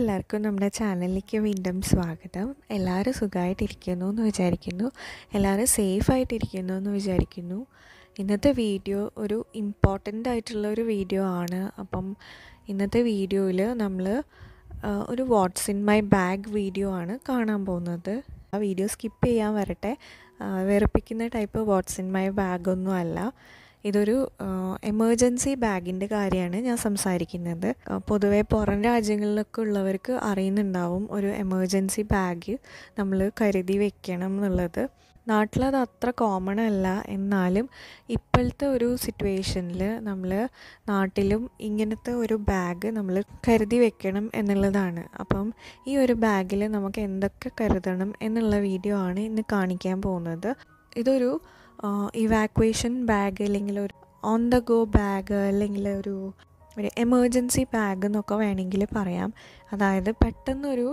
എല്ലാവർക്കും നമ്മുടെ ചാനലിലേക്ക് വീണ്ടും സ്വാഗതം. എല്ലാവരും സുഖമായിട്ടിരിക്കുന്നു എന്ന് വിചാരിക്കുന്നു. എല്ലാവരും സേഫായിട്ടിരിക്കുന്നു എന്ന് വിചാരിക്കുന്നു. ഇന്നത്തെ വീഡിയോ ഒരു ഇമ്പോർട്ടൻ്റ് ആയിട്ടുള്ളൊരു വീഡിയോ ആണ്. അപ്പം ഇന്നത്തെ വീഡിയോയിൽ നമ്മൾ ഒരു what's in my bag video ആണ് കാണാൻ പോകുന്നത്. ആ വീഡിയോ സ്കിപ്പ് ചെയ്യാൻ വരട്ടെ. വെറുപ്പിക്കുന്ന ടൈപ്പ് വാട്ട്സ് ഇൻ മൈ ബാഗൊന്നും അല്ല. ഇതൊരു എമർജൻസി ബാഗിൻ്റെ കാര്യമാണ് ഞാൻ സംസാരിക്കുന്നത്. പൊതുവെ പുറം രാജ്യങ്ങളിലൊക്കെ ഉള്ളവർക്ക് അറിയുന്നുണ്ടാവും ഒരു എമർജൻസി ബാഗ് നമ്മൾ കരുതി വെക്കണം എന്നുള്ളത്. നാട്ടിലത് അത്ര കോമൺ അല്ല. എന്നാലും ഇപ്പോഴത്തെ ഒരു സിറ്റുവേഷനിൽ നമ്മൾ നാട്ടിലും ഇങ്ങനത്തെ ഒരു ബാഗ് നമ്മൾ കരുതി വെക്കണം എന്നുള്ളതാണ്. അപ്പം ഈ ഒരു ബാഗിൽ നമുക്ക് എന്തൊക്കെ കരുതണം എന്നുള്ള വീഡിയോ ആണ് ഇന്ന് കാണിക്കാൻ പോകുന്നത്. ഇതൊരു ഇവാക്വേഷൻ ബാഗ് അല്ലെങ്കിൽ ഒരു ഓൺ ദ ഗോ ബാഗ് അല്ലെങ്കിൽ ഒരു എമർജൻസി ബാഗ് എന്നൊക്കെ വേണമെങ്കിൽ പറയാം. അതായത് പെട്ടെന്നൊരു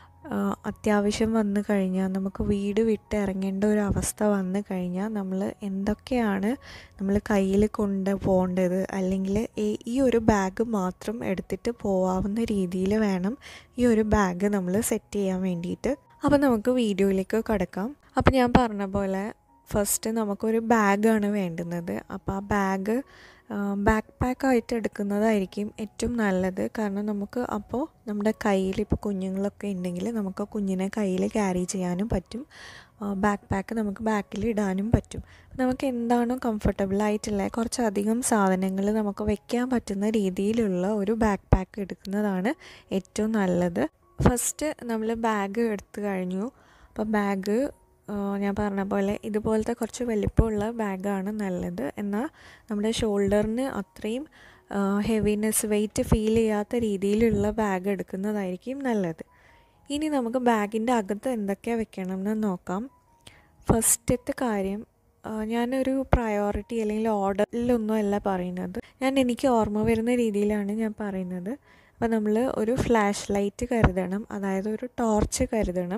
അത്യാവശ്യം വന്നു കഴിഞ്ഞാൽ, നമുക്ക് വീട് വിട്ട് ഇറങ്ങേണ്ട ഒരു അവസ്ഥ വന്നു കഴിഞ്ഞാൽ നമ്മൾ എന്തൊക്കെയാണ് നമ്മൾ കയ്യിൽ കൊണ്ട് പോകേണ്ടത്, അല്ലെങ്കിൽ ഈ ഒരു ബാഗ് മാത്രം എടുത്തിട്ട് പോകാവുന്ന രീതിയിൽ വേണം ഈ ഒരു ബാഗ് നമ്മൾ സെറ്റ് ചെയ്യാൻ വേണ്ടിയിട്ട്. അപ്പോൾ നമുക്ക് വീഡിയോയിലേക്ക് കടക്കാം. അപ്പോൾ ഞാൻ പറഞ്ഞ പോലെ ഫസ്റ്റ് നമുക്കൊരു ബാഗാണ് വേണ്ടുന്നത്. അപ്പോൾ ആ ബാഗ് ബാക്ക് പാക്കായിട്ട് എടുക്കുന്നതായിരിക്കും ഏറ്റവും നല്ലത്. കാരണം നമുക്ക് അപ്പോൾ നമ്മുടെ കയ്യിൽ ഇപ്പോൾ കുഞ്ഞുങ്ങളൊക്കെ ഉണ്ടെങ്കിൽ നമുക്ക് കുഞ്ഞിനെ കയ്യിൽ ക്യാരി ചെയ്യാനും പറ്റും. ബാക്ക് പാക്ക് നമുക്ക് ബാക്കിൽ ഇടാനും പറ്റും. നമുക്ക് എന്താണോ കംഫർട്ടബിളായിട്ടുള്ള കുറച്ചധികം സാധനങ്ങൾ നമുക്ക് വെക്കാൻ പറ്റുന്ന രീതിയിലുള്ള ഒരു ബാക്ക് പാക്ക് എടുക്കുന്നതാണ് ഏറ്റവും നല്ലത്. ഫസ്റ്റ് നമ്മൾ ബാഗ് എടുത്തു കഴിഞ്ഞു. അപ്പോൾ ബാഗ് ഞാൻ പറഞ്ഞ പോലെ ഇതുപോലത്തെ കുറച്ച് വലിപ്പമുള്ള ബാഗാണ് നല്ലത്. എന്നാൽ നമ്മുടെ ഷോൾഡറിന് അത്രയും ഹെവിനെസ്, വെയിറ്റ് ഫീൽ ചെയ്യാത്ത രീതിയിലുള്ള ബാഗ് എടുക്കുന്നതായിരിക്കും നല്ലത്. ഇനി നമുക്ക് ബാഗിൻ്റെ അകത്ത് എന്തൊക്കെയാണ് വെക്കണം എന്ന് നോക്കാം. ഫസ്റ്റത്തെ കാര്യം, ഞാനൊരു പ്രയോറിറ്റി അല്ലെങ്കിൽ ഓർഡറിലൊന്നും അല്ല പറയുന്നത്, എനിക്ക് ഓർമ്മ വരുന്ന രീതിയിലാണ് ഞാൻ പറയുന്നത്. അപ്പോൾ നമ്മൾ ഒരു ഫ്ലാഷ് ലൈറ്റ് കരുതണം, അതായത് ഒരു ടോർച്ച് കരുതണം.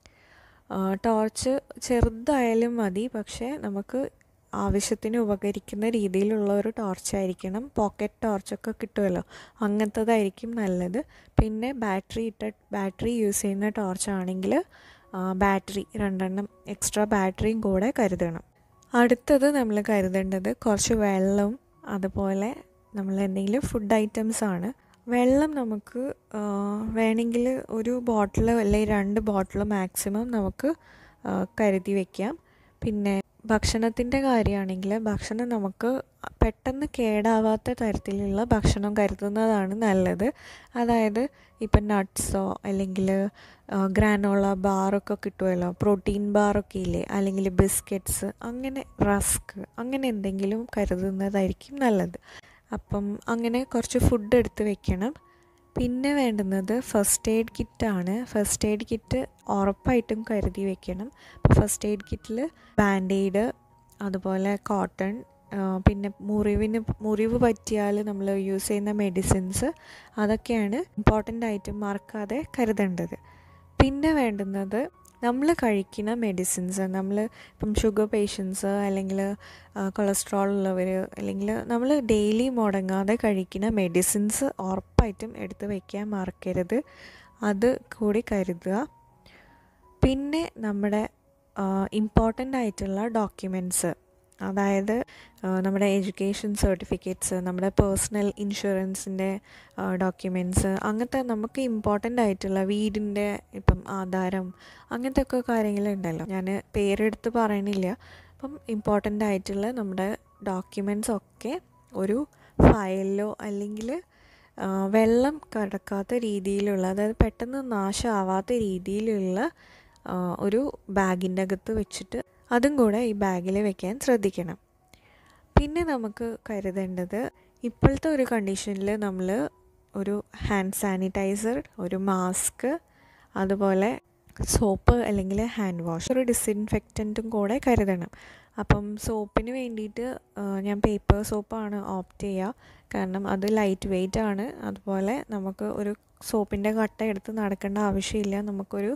ടോർച്ച് ചെറുതായാലും മതി, പക്ഷേ നമുക്ക് ആവശ്യത്തിന് ഉപകരിക്കുന്ന രീതിയിലുള്ള ഒരു ടോർച്ചായിരിക്കണം. പോക്കറ്റ് ടോർച്ചൊക്കെ കിട്ടുമല്ലോ, അങ്ങനത്തതായിരിക്കും നല്ലത്. പിന്നെ ബാറ്ററി യൂസ് ചെയ്യുന്ന ടോർച്ചാണെങ്കിൽ ബാറ്ററി 2 എക്സ്ട്രാ ബാറ്ററിയും കൂടെ കരുതണം. അടുത്തത് നമ്മൾ കരുതേണ്ടത് കുറച്ച് വെള്ളം, അതുപോലെ നമ്മൾ എന്തെങ്കിലും ഫുഡ് ഐറ്റംസ് ആണ്. വെള്ളം നമുക്ക് വേണമെങ്കിൽ ഒരു ബോട്ടിൽ അല്ലെങ്കിൽ 2 ബോട്ടിൽ മാക്സിമം നമുക്ക് കരുതി വയ്ക്കാം. പിന്നെ ഭക്ഷണത്തിൻ്റെ കാര്യമാണെങ്കിൽ ഭക്ഷണം നമുക്ക് പെട്ടെന്ന് കേടാവാത്ത തരത്തിലുള്ള ഭക്ഷണം കരുതുന്നതാണ് നല്ലത്. അതായത് ഇപ്പം നട്ട്സോ അല്ലെങ്കിൽ ഗ്രാനോള ബാറൊക്കെ കിട്ടുമല്ലോ, പ്രോട്ടീൻ ബാറൊക്കെ ഇല്ലേ, അല്ലെങ്കിൽ ബിസ്ക്കറ്റ്സ്, അങ്ങനെ റസ്ക്, അങ്ങനെ എന്തെങ്കിലും കരുതുന്നതായിരിക്കും നല്ലത്. അപ്പം അങ്ങനെ കുറച്ച് ഫുഡ് എടുത്ത് വെക്കണം. പിന്നെ വേണ്ടുന്നത് ഫസ്റ്റ് എയ്ഡ് കിറ്റാണ്. ഫസ്റ്റ് എയ്ഡ് കിറ്റ് ഉറപ്പായിട്ടും കരുതി വെക്കണം. അപ്പോൾ ഫസ്റ്റ് എയ്ഡ് കിറ്റിൽ ബാൻഡെയ്ഡ്, അതുപോലെ കോട്ടൺ, പിന്നെ മുറിവ് പറ്റിയാൽ നമ്മൾ യൂസ് ചെയ്യുന്ന മെഡിസിൻസ്, അതൊക്കെയാണ് ഇമ്പോർട്ടൻ്റ് ആയിട്ട് മറക്കാതെ കരുതേണ്ടത്. പിന്നെ വേണ്ടുന്നത് നമ്മൾ കഴിക്കുന്ന മെഡിസിൻസ്. നമ്മൾ ഇപ്പം ഷുഗർ പേഷ്യൻസ് അല്ലെങ്കിൽ കൊളസ്ട്രോൾ ഉള്ളവർ, അല്ലെങ്കിൽ നമ്മൾ ഡെയിലി മുടങ്ങാതെ കഴിക്കുന്ന മെഡിസിൻസ് ഉറപ്പായിട്ടും എടുത്ത് വയ്ക്കാൻ മറക്കരുത്, അത് കൂടി കരുതുക. പിന്നെ നമ്മുടെ ഇമ്പോർട്ടൻ്റ് ആയിട്ടുള്ള ഡോക്യുമെൻറ്റ്സ്, അതായത് നമ്മുടെ എഡ്യൂക്കേഷൻ സർട്ടിഫിക്കറ്റ്സ്, നമ്മുടെ പേഴ്സണൽ ഇൻഷുറൻസിൻ്റെ ഡോക്യുമെൻറ്റ്സ്, അങ്ങനത്തെ നമുക്ക് ഇമ്പോർട്ടൻ്റ് ആയിട്ടുള്ള വീടിൻ്റെ ഇപ്പം ആധാരം, അങ്ങനത്തെ ഒക്കെ കാര്യങ്ങളുണ്ടല്ലോ, ഞാൻ പേരെടുത്ത് പറയണില്ല. അപ്പം ഇമ്പോർട്ടൻ്റ് ആയിട്ടുള്ള നമ്മുടെ ഡോക്യുമെൻറ്റ്സ് ഒക്കെ ഒരു ഫയലിലോ അല്ലെങ്കിൽ വെള്ളം കടക്കാത്ത രീതിയിലുള്ള, അതായത് പെട്ടെന്ന് നാശമാവാത്ത രീതിയിലുള്ള ഒരു ബാഗിൻ്റെ അകത്ത് വെച്ചിട്ട് അതും കൂടെ ഈ ബാഗിൽ വെക്കാൻ ശ്രദ്ധിക്കണം. പിന്നെ നമുക്ക് കരുതേണ്ടത്, ഇപ്പോഴത്തെ ഒരു കണ്ടീഷനിൽ നമ്മൾ ഒരു ഹാൻഡ് സാനിറ്റൈസർ, ഒരു മാസ്ക്, അതുപോലെ സോപ്പ് അല്ലെങ്കിൽ ഹാൻഡ് വാഷ്, ഒരു ഡിസിൻഫെക്റ്റൻറ്റും കൂടെ കരുതണം. അപ്പം സോപ്പിന് വേണ്ടിയിട്ട് ഞാൻ പേപ്പർ സോപ്പാണ് ഓപ്റ്റ് ചെയ്യുക. കാരണം അത് ലൈറ്റ് വെയ്റ്റ് ആണ്. അതുപോലെ നമുക്ക് ഒരു സോപ്പിൻ്റെ കട്ട എടുത്ത് നടക്കേണ്ട ആവശ്യമില്ല. നമുക്കൊരു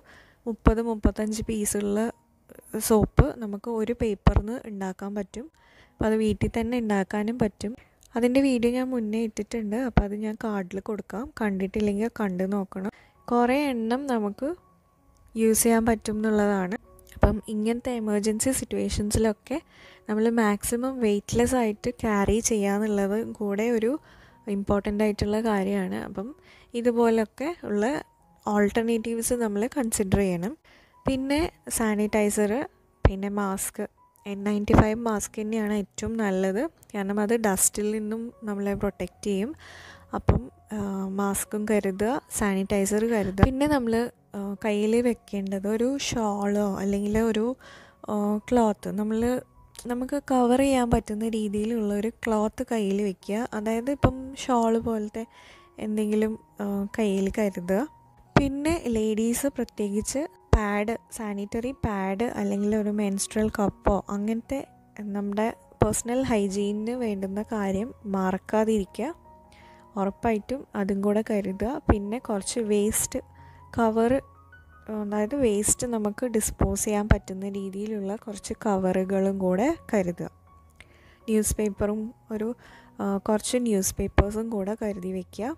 30-35 പീസുള്ള സോപ്പ് നമുക്ക് ഒരു പേപ്പറിൽ നിന്ന് ഉണ്ടാക്കാൻ പറ്റും. അപ്പോൾ അത് വീട്ടിൽ തന്നെ ഉണ്ടാക്കാനും പറ്റും. അതിൻ്റെ വീഡിയോ ഞാൻ മുന്നേ ഇട്ടിട്ടുണ്ട്, അപ്പോൾ അത് ഞാൻ കാർഡിൽ കൊടുക്കാം. കണ്ടിട്ടില്ലെങ്കിൽ കണ്ടു നോക്കണം. കുറേ എണ്ണം നമുക്ക് യൂസ് ചെയ്യാൻ പറ്റും എന്നുള്ളതാണ്. അപ്പം ഇങ്ങനത്തെ എമർജൻസി സിറ്റുവേഷൻസിലൊക്കെ നമ്മൾ മാക്സിമം വെയ്റ്റ്ലെസ് ആയിട്ട് ക്യാരി ചെയ്യാന്നുള്ളത് കൂടെ ഒരു ഇമ്പോർട്ടൻ്റ് ആയിട്ടുള്ള കാര്യമാണ്. അപ്പം ഇതുപോലൊക്കെ ഉള്ള ഓൾട്ടർനേറ്റീവ്സ് നമ്മൾ കൺസിഡർ ചെയ്യണം. പിന്നെ സാനിറ്റൈസർ, പിന്നെ മാസ്ക്, N95 മാസ്ക് തന്നെയാണ് ഏറ്റവും നല്ലത്. കാരണം അത് ഡസ്റ്റിൽ നിന്നും നമ്മളെ പ്രൊട്ടക്റ്റ് ചെയ്യും. അപ്പം മാസ്കും കരുതുക, സാനിറ്റൈസർ കരുതുക. പിന്നെ നമ്മൾ കയ്യിൽ വെക്കേണ്ടത് ഒരു ഷോളോ അല്ലെങ്കിൽ ഒരു ക്ലോത്ത്, നമുക്ക് കവർ ചെയ്യാൻ പറ്റുന്ന രീതിയിലുള്ള ഒരു ക്ലോത്ത് കയ്യിൽ വെക്കുക. അതായത് ഇപ്പം ഷോള് പോലത്തെ എന്തെങ്കിലും കയ്യിൽ കരുതുക. പിന്നെ ലേഡീസ് പ്രത്യേകിച്ച് പാഡ്, സാനിറ്ററി പാഡ് അല്ലെങ്കിൽ ഒരു മെൻസ്ട്രൽ കപ്പോ അങ്ങനത്തെ നമ്മുടെ പേഴ്സണൽ ഹൈജീനിന് വേണ്ടുന്ന കാര്യം മറക്കാതിരിക്കുക. ഉറപ്പായിട്ടും അതും കൂടെ കരുതുക. പിന്നെ കുറച്ച് വേസ്റ്റ് കവർ, അതായത് വേസ്റ്റ് നമുക്ക് ഡിസ്പോസ് ചെയ്യാൻ പറ്റുന്ന രീതിയിലുള്ള കുറച്ച് കവറുകളും കൂടെ കരുതുക. ന്യൂസ് പേപ്പറും കുറച്ച് ന്യൂസ് പേപ്പേഴ്സും കൂടെ കരുതി വയ്ക്കുക.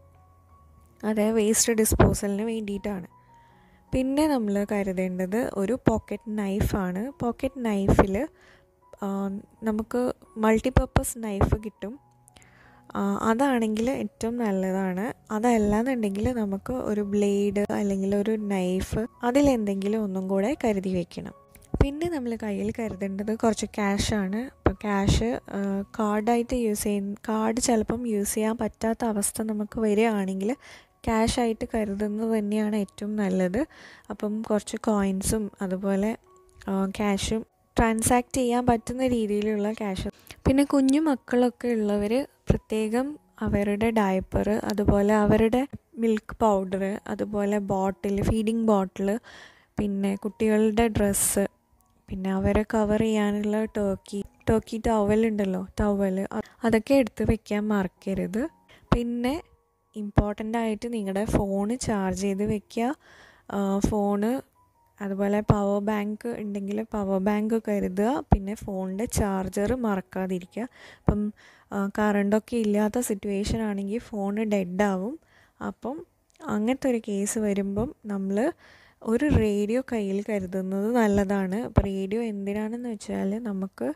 അത് വേസ്റ്റ് ഡിസ്പോസലിന് വേണ്ടിയിട്ടാണ്. പിന്നെ നമ്മൾ കരുതേണ്ടത് ഒരു പോക്കറ്റ് നൈഫാണ്. പോക്കറ്റ് നൈഫിൽ നമുക്ക് മൾട്ടിപർപ്പസ് നൈഫ് കിട്ടും. അതാണെങ്കിൽ ഏറ്റവും നല്ലതാണ്. അതല്ലാന്നുണ്ടെങ്കിൽ നമുക്ക് ഒരു ബ്ലേഡ് അല്ലെങ്കിൽ ഒരു നൈഫ് അതിലെന്തെങ്കിലും ഒന്നും കൂടെ കരുതി വയ്ക്കണം. പിന്നെ നമ്മൾ കയ്യിൽ കരുതേണ്ടത് കുറച്ച് ക്യാഷാണ്. ഇപ്പോൾ ക്യാഷ് കാർഡായിട്ട് കാർഡ് ചിലപ്പം യൂസ് ചെയ്യാൻ പറ്റാത്ത അവസ്ഥ നമുക്ക് വരികയാണെങ്കിൽ ക്യാഷായിട്ട് കരുതുന്നത് തന്നെയാണ് ഏറ്റവും നല്ലത്. അപ്പം കുറച്ച് കോയിൻസും അതുപോലെ ക്യാഷും ട്രാൻസാക്റ്റ് ചെയ്യാൻ പറ്റുന്ന രീതിയിലുള്ള ക്യാഷ്. പിന്നെ കുഞ്ഞു മക്കളൊക്കെ ഉള്ളവർ പ്രത്യേകം അവരുടെ ഡയപ്പർ, അതുപോലെ അവരുടെ മിൽക്ക് പൗഡർ, അതുപോലെ ബോട്ടിൽ, ഫീഡിങ് ബോട്ടിൽ, പിന്നെ കുട്ടികളുടെ ഡ്രസ്സ്, പിന്നെ അവരെ കവർ ചെയ്യാനുള്ള ടർക്കി ടവലുണ്ടല്ലോ, അതൊക്കെ എടുത്ത് വെക്കാൻ മറക്കരുത്. പിന്നെ ഇമ്പോർട്ടൻ്റ് ആയിട്ട് നിങ്ങളുടെ ഫോണ് ചാർജ് ചെയ്ത് വെക്കുക. ഫോണ് അതുപോലെ പവർ ബാങ്ക് ഉണ്ടെങ്കിൽ പവർ ബാങ്ക് കരുതുക. പിന്നെ ഫോണിൻ്റെ ചാർജർ മറക്കാതിരിക്കുക. അപ്പം കറണ്ടൊക്കെ ഇല്ലാത്ത സിറ്റുവേഷൻ ആണെങ്കിൽ ഫോണ് ഡെഡാവും. അപ്പം അങ്ങനത്തെ ഒരു കേസ് വരുമ്പം നമ്മൾ ഒരു റേഡിയോ കയ്യിൽ കരുതുന്നത് നല്ലതാണ്. അപ്പോൾ റേഡിയോ എന്തിനാണെന്ന് വെച്ചാൽ നമുക്ക്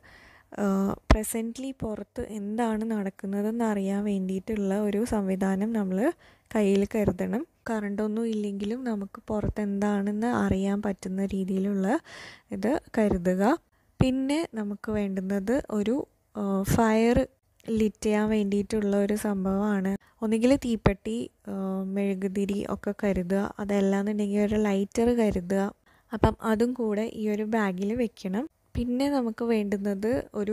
പ്രസൻ്റ്ലി പുറത്ത് എന്താണ് നടക്കുന്നതെന്ന് അറിയാൻ വേണ്ടിയിട്ടുള്ള ഒരു സംവിധാനം നമ്മൾ കയ്യിൽ കരുതണം. കറണ്ടൊന്നും ഇല്ലെങ്കിലും നമുക്ക് പുറത്ത് എന്താണെന്ന് അറിയാൻ പറ്റുന്ന രീതിയിലുള്ള ഇത് കരുതുക. പിന്നെ നമുക്ക് വേണ്ടുന്നത് ഒരു ഫയർ ലിറ്റ് ചെയ്യാൻ വേണ്ടിയിട്ടുള്ള ഒരു സംഭവമാണ്. ഒന്നുകിൽ തീപ്പെട്ടി, മെഴുകുതിരി ഒക്കെ കരുതുക. അതല്ലാന്നുണ്ടെങ്കിൽ ഒരു ലൈറ്റർ കരുതുക. അപ്പം അതും കൂടെ ഈ ഒരു ബാഗിൽ വെക്കണം. പിന്നെ നമുക്ക് വേണ്ടുന്നത് ഒരു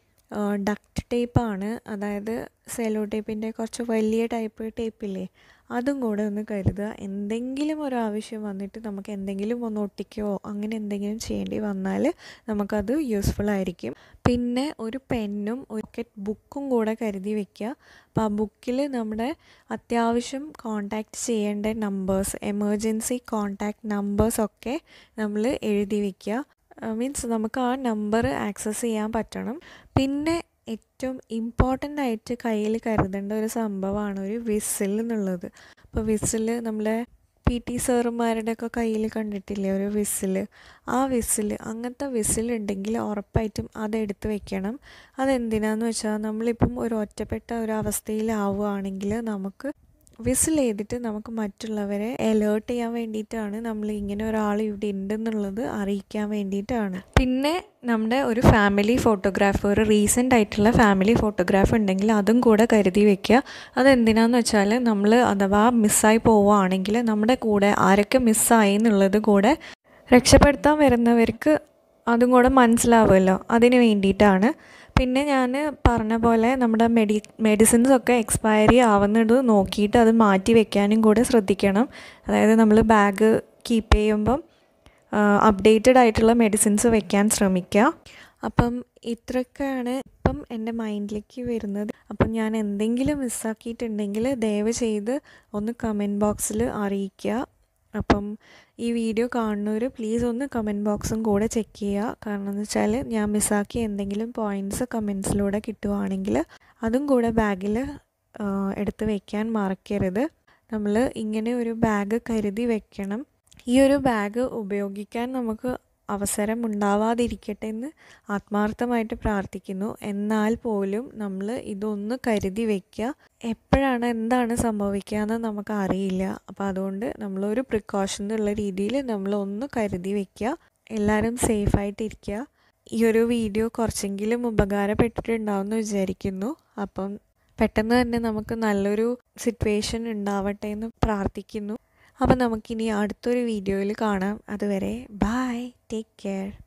ഡക്റ്റ് ടേപ്പാണ്. അതായത് സെലോ ടേപ്പിൻ്റെ കുറച്ച് വലിയ ടേപ്പില്ലേ, അതും കൂടെ ഒന്ന് കരുതുക. എന്തെങ്കിലും ഒരു ആവശ്യം വന്നിട്ട് നമുക്ക് എന്തെങ്കിലും ഒന്ന് ഒട്ടിക്കുകയോ അങ്ങനെ എന്തെങ്കിലും ചെയ്യേണ്ടി വന്നാൽ നമുക്കത് യൂസ്ഫുൾ ആയിരിക്കും. പിന്നെ ഒരു പെന്നും ഒരു ബുക്കും കൂടെ കരുതി വയ്ക്കുക. അപ്പോൾ ആ ബുക്കിൽ നമ്മുടെ അത്യാവശ്യം കോൺടാക്റ്റ് ചെയ്യേണ്ട നമ്പേഴ്സ്, എമർജൻസി കോൺടാക്റ്റ് നമ്പേഴ്സൊക്കെ നമ്മൾ എഴുതി വയ്ക്കുക. മീൻസ് നമുക്ക് ആ നമ്പർ ആക്സസ് ചെയ്യാൻ പറ്റണം. പിന്നെ ഏറ്റവും ഇമ്പോർട്ടൻ്റ് ആയിട്ട് കയ്യിൽ കരുതേണ്ട ഒരു സംഭവമാണ് ഒരു വിസിൽ എന്നുള്ളത്. അപ്പോൾ വിസിൽ നമ്മളെ PT സാറുമാരുടെ ഒക്കെ കയ്യിൽ കണ്ടിട്ടില്ലേ ഒരു വിസിൽ? ആ വിസിൽ, അങ്ങനത്തെ വിസിലുണ്ടെങ്കിൽ ഉറപ്പായിട്ടും അതെടുത്ത് വെക്കണം. അതെന്തിനാന്ന് വെച്ചാൽ നമ്മളിപ്പം ഒരു ഒറ്റപ്പെട്ട ഒരു അവസ്ഥയിലാവുകയാണെങ്കിൽ നമുക്ക് വിസിൽ ചെയ്തിട്ട് നമുക്ക് മറ്റുള്ളവരെ അലേർട്ട് ചെയ്യാൻ വേണ്ടിയിട്ടാണ്. നമ്മൾ ഇങ്ങനെ ഒരാൾ ഇവിടെ ഉണ്ടെന്നുള്ളത് അറിയിക്കാൻ വേണ്ടിയിട്ടാണ്. പിന്നെ നമ്മുടെ ഒരു ഫാമിലി ഫോട്ടോഗ്രാഫ്, ഒരു റീസെൻ്റ് ആയിട്ടുള്ള ഫാമിലി ഫോട്ടോഗ്രാഫ് ഉണ്ടെങ്കിൽ അതും കൂടെ കരുതി വയ്ക്കുക. അതെന്തിനാന്ന് വെച്ചാൽ നമ്മൾ അഥവാ മിസ്സായി പോവുകയാണെങ്കിൽ നമ്മുടെ കൂടെ ആരൊക്കെ മിസ്സായി എന്നുള്ളത് കൂടെ രക്ഷപ്പെടുത്താൻ വരുന്നവർക്ക് അതും കൂടെ മനസ്സിലാവുമല്ലോ, അതിന് വേണ്ടിയിട്ടാണ്. പിന്നെ ഞാൻ പറഞ്ഞ പോലെ നമ്മുടെ മെഡിസിൻസൊക്കെ എക്സ്പയറി ആവുന്നത് നോക്കിയിട്ട് അത് മാറ്റി വെക്കാനും കൂടെ ശ്രദ്ധിക്കണം. അതായത് നമ്മൾ ബാഗ് കീപ്പ് ചെയ്യുമ്പം അപ്ഡേറ്റഡ് ആയിട്ടുള്ള മെഡിസിൻസ് വെക്കാൻ ശ്രമിക്കുക. അപ്പം ഇത്രയൊക്കെയാണ് ഇപ്പം എൻ്റെ മൈൻഡിലേക്ക് വരുന്നത്. അപ്പം ഞാൻ എന്തെങ്കിലും മിസ്സാക്കിയിട്ടുണ്ടെങ്കിൽ ദയവ് ചെയ്ത് ഒന്ന് കമൻറ്റ് ബോക്സിൽ അറിയിക്കുക. അപ്പം ഈ വീഡിയോ കാണുന്നവർ പ്ലീസ് ഒന്ന് കമൻറ്റ് ബോക്സും കൂടെ ചെക്ക് ചെയ്യുക. കാരണം എന്ന് വെച്ചാൽ ഞാൻ മിസ്സാക്കിയ എന്തെങ്കിലും പോയിൻറ്റ്സ് കമൻറ്റ്സിലൂടെ കിട്ടുവാണെങ്കിൽ അതും കൂടെ ബാഗിൽ എടുത്ത് വയ്ക്കാൻ മറക്കരുത്. നമ്മൾ ഇങ്ങനെ ഒരു ബാഗ് കരുതി വെക്കണം. ഈ ഒരു ബാഗ് ഉപയോഗിക്കാൻ നമുക്ക് അവസരം ഉണ്ടാവാതിരിക്കട്ടെ എന്ന് ആത്മാർത്ഥമായിട്ട് പ്രാർത്ഥിക്കുന്നു. എന്നാൽ പോലും നമ്മൾ ഇതൊന്ന് കരുതി വയ്ക്കുക. എപ്പോഴാണ് എന്താണ് സംഭവിക്കുക എന്ന് നമുക്ക് അറിയില്ല. അപ്പോൾ അതുകൊണ്ട് നമ്മളൊരു പ്രിക്കോഷൻ എന്നുള്ള രീതിയിൽ നമ്മളൊന്ന് കരുതി വയ്ക്കുക. എല്ലാവരും സേഫായിട്ടിരിക്കുക. ഈ ഒരു വീഡിയോ കുറച്ചെങ്കിലും ഉപകാരപ്പെട്ടിട്ടുണ്ടാവും എന്ന് വിചാരിക്കുന്നു. അപ്പം പെട്ടെന്ന് തന്നെ നമുക്ക് നല്ലൊരു സിറ്റുവേഷൻ ഉണ്ടാവട്ടെ എന്ന് പ്രാർത്ഥിക്കുന്നു. അപ്പം നമുക്കിനി അടുത്തൊരു വീഡിയോയിൽ കാണാം. അതുവരെ ബൈ, ടേക്ക് കെയർ.